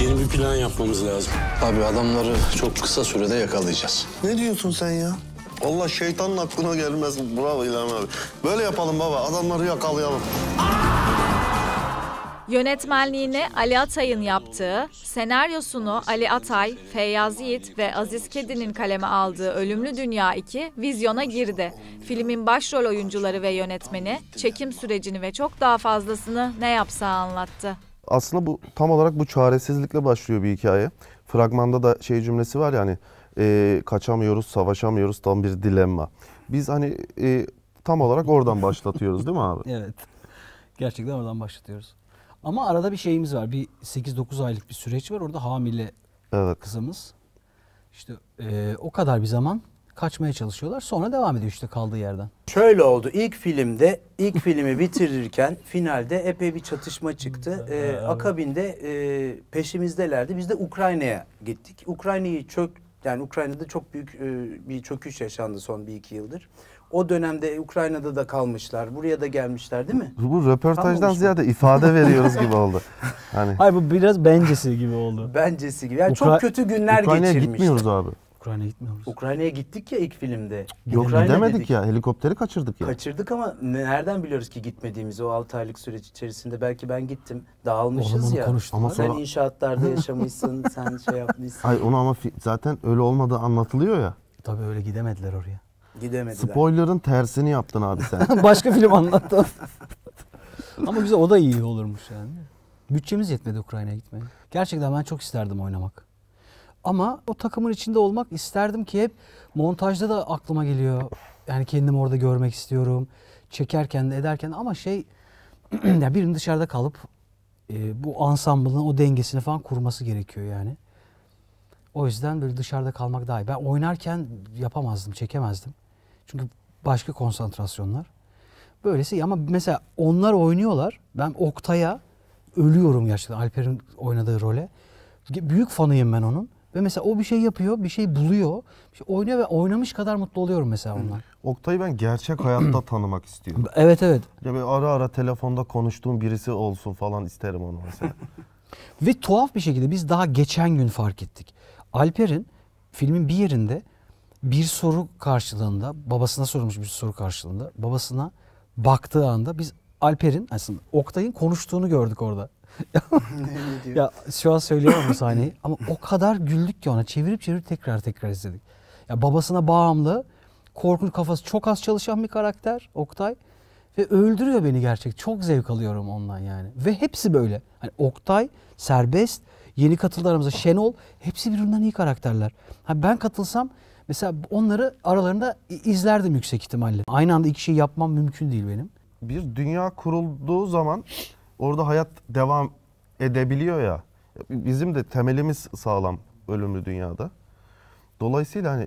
Yeni bir plan yapmamız lazım. Abi adamları çok kısa sürede yakalayacağız. Ne diyorsun sen ya? Allah şeytanın aklına gelmez. Bravo İlhan abi. Böyle yapalım baba. Adamları yakalayalım. Yönetmenliğini Ali Atay'ın yaptığı, senaryosunu Ali Atay, Feyyaz Yiğit ve Aziz Kedi'nin kaleme aldığı Ölümlü Dünya 2 vizyona girdi. Filmin başrol oyuncuları ve yönetmeni çekim sürecini ve çok daha fazlasını ne yapsa anlattı. Aslında bu tam olarak bu çaresizlikle başlıyor bir hikaye. Fragmanda da şey cümlesi var ya hani kaçamıyoruz, savaşamıyoruz, tam bir dilemma. Biz hani tam olarak oradan başlatıyoruz değil mi abi? Evet. Gerçekten oradan başlatıyoruz. Ama arada bir şeyimiz var. Bir 8-9 aylık bir süreç var. Orada hamile kızımız. İşte o kadar bir zaman kaçmaya çalışıyorlar. Sonra devam ediyor işte kaldığı yerden. Şöyle oldu. İlk filmi bitirirken finalde epey bir çatışma çıktı. Akabinde peşimizdelerdi. Biz de Ukrayna'ya gittik. Ukrayna'da çok büyük bir çöküş yaşandı son 1-2 yıldır. O dönemde Ukrayna'da da kalmışlar. Buraya da gelmişler değil mi? Bu röportajdan ziyade ifade veriyoruz gibi oldu. Hani Hayır bu biraz bencesi gibi oldu. Bencesi gibi. Yani çok kötü günler Ukrayna'ya geçirmiştik. gitmiyoruz abi. Ukrayna'ya gitmiyoruz. Ukrayna'ya gittik ya ilk filmde. Yok Ukrayna gidemedik dedik. ya. Helikopteri kaçırdık ya. Kaçırdık ama nereden biliyoruz ki gitmediğimizi o 6 aylık süreç içerisinde? Belki ben gittim. Dağılmışız Oğlum, ya. konuştum. Ama Sen sonra- inşaatlarda yaşamışsın, sen şey yapmışsın. Hayır onu ama zaten öyle olmadığı anlatılıyor ya. Tabii öyle gidemediler oraya. Gidemediler. Spoiler'ın tersini yaptın abi sen. Başka film anlattı. Ama güzel o da iyi olurmuş yani. Bütçemiz yetmedi Ukrayna'ya gitmeye. Gerçekten ben çok isterdim oynamak. Ama o takımın içinde olmak isterdim ki hep montajda da aklıma geliyor. Yani kendimi orada görmek istiyorum. Çekerken de ederken ama ya birinin dışarıda kalıp bu ansamblın o dengesini falan kurması gerekiyor yani. O yüzden böyle dışarıda kalmak daha iyi. Ben oynarken yapamazdım, çekemezdim. Çünkü başka konsantrasyonlar. Böylesi ama mesela onlar oynuyorlar. Ben Oktay'a ölüyorum gerçekten Alper'in oynadığı role. Büyük fanıyım ben onun. Ve mesela o bir şey yapıyor, bir şey buluyor. Bir şey oynuyor ve oynamış kadar mutlu oluyorum mesela ondan. Oktay'ı ben gerçek hayatta tanımak istiyorum. Evet. Ya böyle ara ara telefonda konuştuğum birisi olsun falan isterim onu mesela. Ve tuhaf bir şekilde biz daha geçen gün fark ettik. Alper'in filmin bir yerinde bir soru karşılığında, babasına sorulmuş bir soru karşılığında, babasına baktığı anda biz Alper'in aslında Oktay'ın konuştuğunu gördük orada. Ya şu an söyleyemem bu sahneyi ama o kadar güldük ki ona çevirip tekrar izledik. Ya babasına bağımlı, korkunç kafası çok az çalışan bir karakter Oktay ve öldürüyor beni gerçek. Çok zevk alıyorum ondan yani. Ve hepsi böyle. Hani Oktay, Serbest, yeni katıldı aramıza Şenol hepsi birbirinden iyi karakterler. Ha ben katılsam mesela onları aralarında izlerdim yüksek ihtimalle. Aynı anda iki şey yapmam mümkün değil benim. Bir dünya kurulduğu zaman orada hayat devam edebiliyor ya. Bizim de temelimiz sağlam ölümlü dünyada. Dolayısıyla hani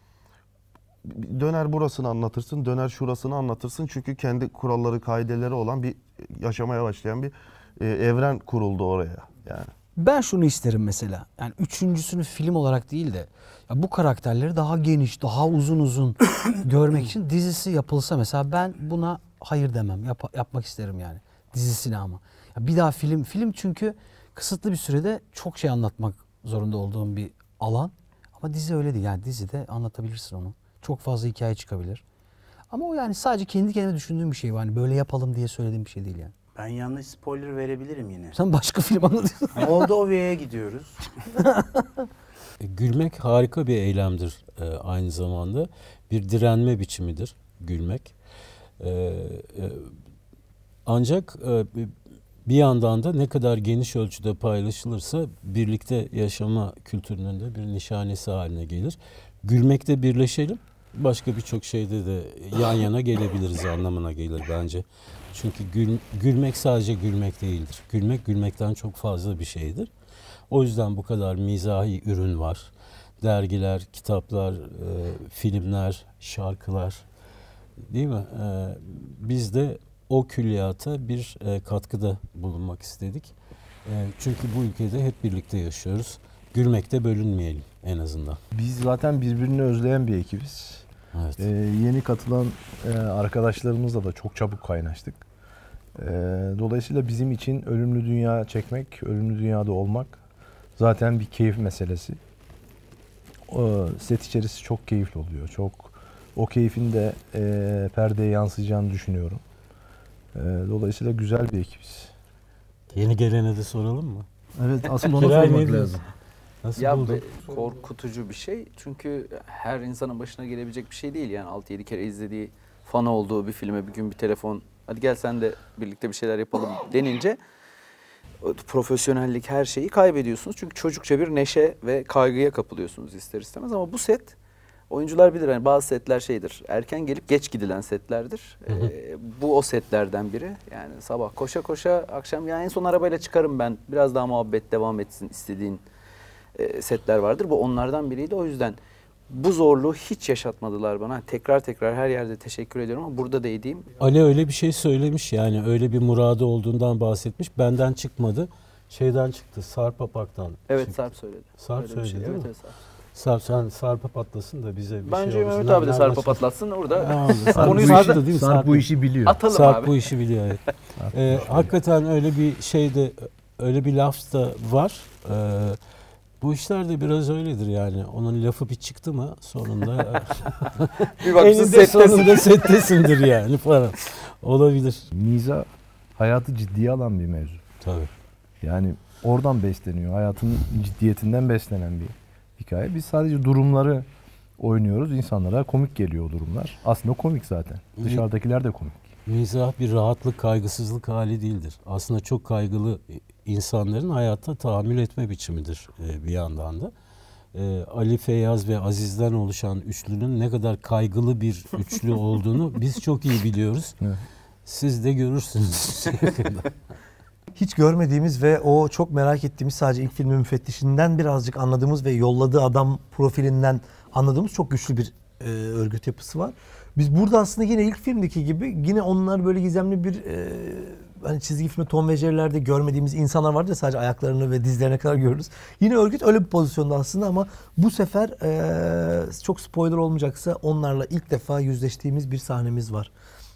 döner burasını anlatırsın, döner şurasını anlatırsın. Çünkü kendi kuralları, kaideleri olan bir yaşamaya başlayan bir evren kuruldu oraya yani. Ben şunu isterim mesela. Yani üçüncüsünü film olarak değil de ya bu karakterleri daha geniş, daha uzun görmek için dizisi yapılsa mesela ben buna hayır demem. Yapmak isterim yani. Dizisini ama. Ya bir daha film çünkü kısıtlı bir sürede çok şey anlatmak zorunda olduğum bir alan. Ama dizi öyle değil. Yani dizide anlatabilirsin onu. Çok fazla hikaye çıkabilir. Ama o yani sadece kendi kendime düşündüğüm bir şey. Yani böyle yapalım diye söylediğim bir şey değil yani. Ben yanlış spoiler verebilirim yine. Sen başka film anlatıyorsun. Moldova'ya gidiyoruz. Gülmek harika bir eylemdir aynı zamanda. Bir direnme biçimidir gülmek. Ancak bir yandan da ne kadar geniş ölçüde paylaşılırsa birlikte yaşama kültürünün de bir nişanesi haline gelir. Gülmekte birleşelim. Başka birçok şeyde de yan yana gelebiliriz anlamına gelir bence. Çünkü gülmek sadece gülmek değildir. Gülmek gülmekten çok fazla bir şeydir. O yüzden bu kadar mizahi ürün var. Dergiler, kitaplar, filmler, şarkılar, değil mi? Biz de o külliyata bir katkıda bulunmak istedik. Çünkü bu ülkede hep birlikte yaşıyoruz. Gülmekte bölünmeyelim en azından. Biz zaten birbirini özleyen bir ekibiz. Evet. Yeni katılan arkadaşlarımızla da çok çabuk kaynaştık. Dolayısıyla bizim için ölümlü dünya çekmek, ölümlü dünyada olmak zaten bir keyif meselesi. Set içerisi çok keyifli oluyor. O keyfin de perdeye yansıyacağını düşünüyorum. Dolayısıyla güzel bir ekibiz. Yeni gelene de soralım mı? Evet, asıl ona Kiray sormak ne diyorsun? lazım. Nasıl Ya buldun? korkutucu bir şey. Çünkü her insanın başına gelebilecek bir şey değil. Yani 6-7 kere izlediği, fan olduğu bir filme bir gün bir telefon, hadi gel sen de birlikte bir şeyler yapalım denince profesyonellik, her şeyi kaybediyorsunuz. Çünkü çocukça bir neşe ve kaygıya kapılıyorsunuz ister istemez. Ama bu set, oyuncular bilir, yani bazı setler şeydir, erken gelip geç gidilen setlerdir. Bu o setlerden biri. Yani sabah koşa koşa, akşam yani en son arabayla çıkarım ben, biraz daha muhabbet devam etsin istediğin setler vardır. Bu onlardan biriydi. O yüzden bu zorluğu hiç yaşatmadılar bana. Tekrar tekrar her yerde teşekkür ediyorum ama burada da edeyim. Ali öyle bir şey söylemiş, yani öyle bir muradı olduğundan bahsetmiş. Benden çıkmadı. Şeyden çıktı, Sarp Apak'tan Evet, çıktı. Sarp söyledi. Sarp Öyle bir söyledi şey. değil mi? Evet, Sarp. Sarp, sen Sarp'a patlasın da bize bir Bence şey olsun. Mehmet abi de Nereden Sarp'a çıktı? patlatsın orada. Sarp, Konuyu bu işi, sağda- değil mi? Sarp bu işi biliyor. Atalım Sarp abi. bu işi biliyor, evet. Hakikaten öyle bir şey de, öyle bir laf da var. Bu işler de biraz öyledir yani. Onun lafı bir çıktı mı sonunda Bir bakmışsın eninde settesin. sonunda settesindir yani falan. Olabilir. Mizah hayatı ciddiye alan bir mevzu. Tabii. Yani oradan besleniyor. Hayatın ciddiyetinden beslenen bir hikaye. Biz sadece durumları oynuyoruz. İnsanlara komik geliyor o durumlar. Aslında komik zaten. Dışarıdakiler de komik. Mizah bir rahatlık, kaygısızlık hali değildir. Aslında çok kaygılı insanların hayatta tahammül etme biçimidir bir yandan da. Ali, Feyyaz ve Aziz'den oluşan üçlünün ne kadar kaygılı bir üçlü olduğunu biz çok iyi biliyoruz. Evet. Siz de görürsünüz. Hiç görmediğimiz ve o çok merak ettiğimiz, sadece ilk filmin müfettişinden birazcık anladığımız ve yolladığı adam profilinden anladığımız çok güçlü bir örgüt yapısı var. Biz burada aslında yine ilk filmdeki gibi yine onlar böyle gizemli bir hani çizgi filmi Tom ve Jerry'lerde görmediğimiz insanlar vardı ya, sadece ayaklarını ve dizlerine kadar görürüz. Yine örgüt öyle bir pozisyonda aslında ama bu sefer çok spoiler olmayacaksa onlarla ilk defa yüzleştiğimiz bir sahnemiz var.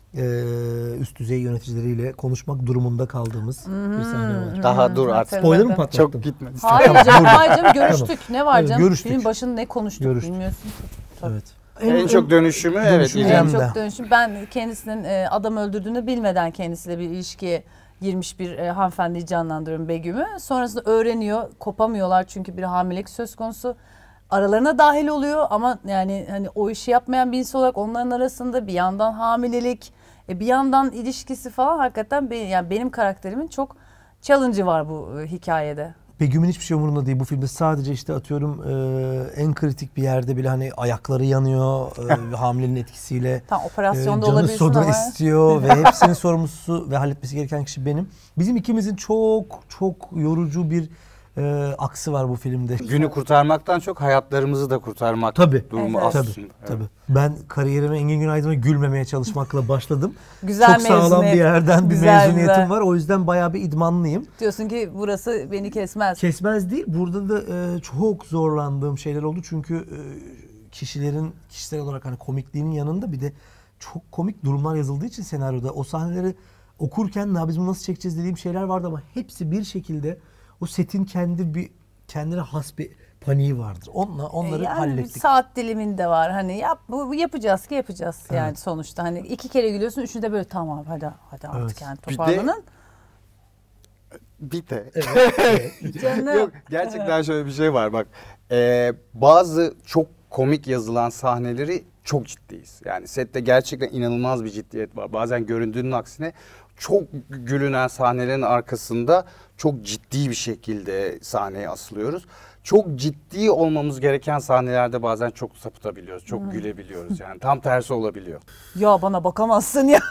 Üst düzey yöneticileriyle konuşmak durumunda kaldığımız bir sahne var. Daha dur artık. Spoiler mı patlattım? Çok gitmedi. Hayır canım, hayır canım, görüştük. Ne var Evet, canım? görüştük. Filmin başında ne konuştuk Görüştük. bilmiyorsun ki. Tabii. Evet. En çok dönüşümü evet. Dönüşümü En hem çok de. dönüşüm. Ben kendisinin adam öldürdüğünü bilmeden kendisiyle bir ilişkiye girmiş bir hanımefendiyi canlandırıyorum, Begüm'ü. Sonrasında öğreniyor, kopamıyorlar çünkü bir hamilelik söz konusu. Aralarına dahil oluyor ama yani hani o işi yapmayan bir insan olarak onların arasında bir yandan hamilelik, bir yandan ilişkisi falan, hakikaten yani benim karakterimin çok challenge'ı var bu hikayede. Begüm'ün hiçbir şey umurunda değil bu filmde. Sadece işte atıyorum en kritik bir yerde bile hani ayakları yanıyor hamileliğin etkisiyle. Tam operasyonda canı olabilirsin soda ama. istiyor ve hepsinin sorumlusu ve halletmesi gereken kişi benim. Bizim ikimizin çok yorucu bir aksi var bu filmde. Günü kurtarmaktan çok hayatlarımızı da kurtarmak durumu Evet. aslında. Tabii. Ben kariyerime Engin Günaydın'a gülmemeye çalışmakla başladım. Güzel çok sağlam mezuniyet. bir yerden bir Güzel, mezuniyetim güzel. var. O yüzden bayağı bir idmanlıyım. Diyorsun ki burası beni kesmez. Kesmez değil. Burada da çok zorlandığım şeyler oldu. Çünkü kişilerin kişisel olarak hani komikliğinin yanında bir de çok komik durumlar yazıldığı için senaryoda o sahneleri okurken biz bunu nasıl çekeceğiz dediğim şeyler vardı ama hepsi bir şekilde o setin kendine has bir paniği vardır. Onları Yani hallettik. bir saat diliminde var. Hani bu yapacağız ki yapacağız yani sonuçta. Hani 2 kere gülüyorsun, üçünde böyle tamam hadi artık Evet. yani Bir de- toparlanın. Bir de. Canım. Yok, gerçekten şöyle bir şey var bak. Bazı çok komik yazılan sahneleri çok ciddiyiz. Yani sette gerçekten inanılmaz bir ciddiyet var. Bazen göründüğünün aksine çok gülünen sahnelerin arkasında çok ciddi bir şekilde sahneye asılıyoruz. Çok ciddi olmamız gereken sahnelerde bazen çok sapıtabiliyoruz. Çok gülebiliyoruz yani. Tam tersi olabiliyor. Ya bana bakamazsın ya.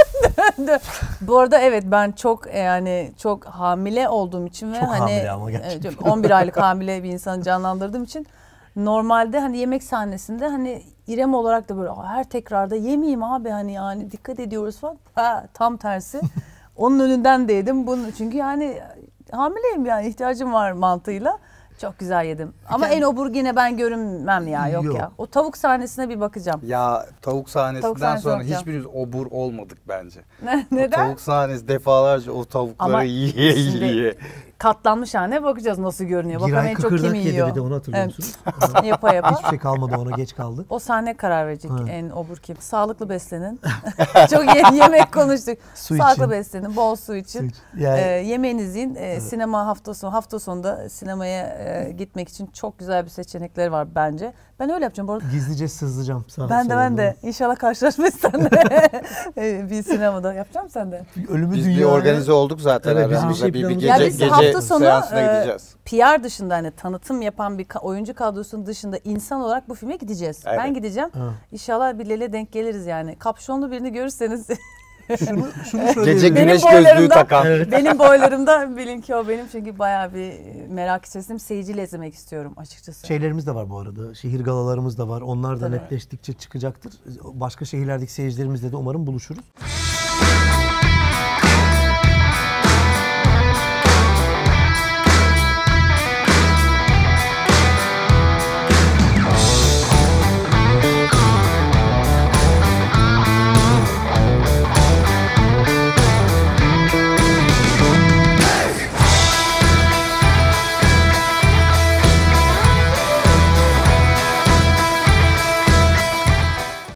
Bu arada evet, ben çok hamile olduğum için ve Çok hani hamile ama gerçekten. 11 aylık hamile bir insanı canlandırdığım için normalde hani yemek sahnesinde hani İrem olarak da böyle her tekrarda yemeyeyim abi hani yani dikkat ediyoruz falan. Tam tersi. Onun önünden de yedim bunu çünkü yani hamileyim yani ihtiyacım var mantığıyla. Çok güzel yedim. Ama en obur yine ben görünmem ya, yok ya. O tavuk sahnesine bir bakacağım. Ya tavuk sahnesinden sahnesi sonra bakacağım. hiçbirimiz obur olmadık bence. O Neden? tavuk sahnesi defalarca o tavukları Ama yiye şimdi yiye. katlanmış haline bakacağız nasıl görünüyor. Bakalım Giray en çok kim kıkırdak yedi yiyor. bir de onu hatırlıyor musunuz? Yapa yapa. Hiçbir şey kalmadı ona, geç kaldı. O sahne karar verecek Ha. en obur kim. Sağlıklı beslenin. Çok yemek konuştuk. Su Sağlıklı için. beslenin, bol su için. Su için. Yani- Yemeğinizi yiyin. Sinema hafta sonunda sinemaya gitmek için çok güzel bir seçenekleri var bence. Ben öyle yapacağım bu arada. Gizlice sızlayacağım. Ben de. İnşallah karşılaşmayız seninle. Bir sinemada. Yapacağım sen de. Ölümü Biz bir dünyaya... organize olduk zaten Evet, bizim aramızda. şey Bir planımız- Ya gece, biz gece hafta sonu seansına gideceğiz. PR dışında hani tanıtım yapan bir oyuncu kadrosunun dışında insan olarak bu filme gideceğiz. Evet. Ben gideceğim. Ha. İnşallah birileriyle denk geliriz yani. Kapşonlu birini görürseniz Şunu Gece söyleyebilirim. güneş Benim gözlüğü boylarımda- takan. benim boylarımda bilin ki o benim çünkü bayağı bir merak içerisindeyim. Seyirciyle izlemek istiyorum açıkçası. Şeylerimiz de var bu arada. Şehir galalarımız da var. Onlar da Tabii. netleştikçe çıkacaktır. Başka şehirlerdeki seyircilerimizle de umarım buluşuruz.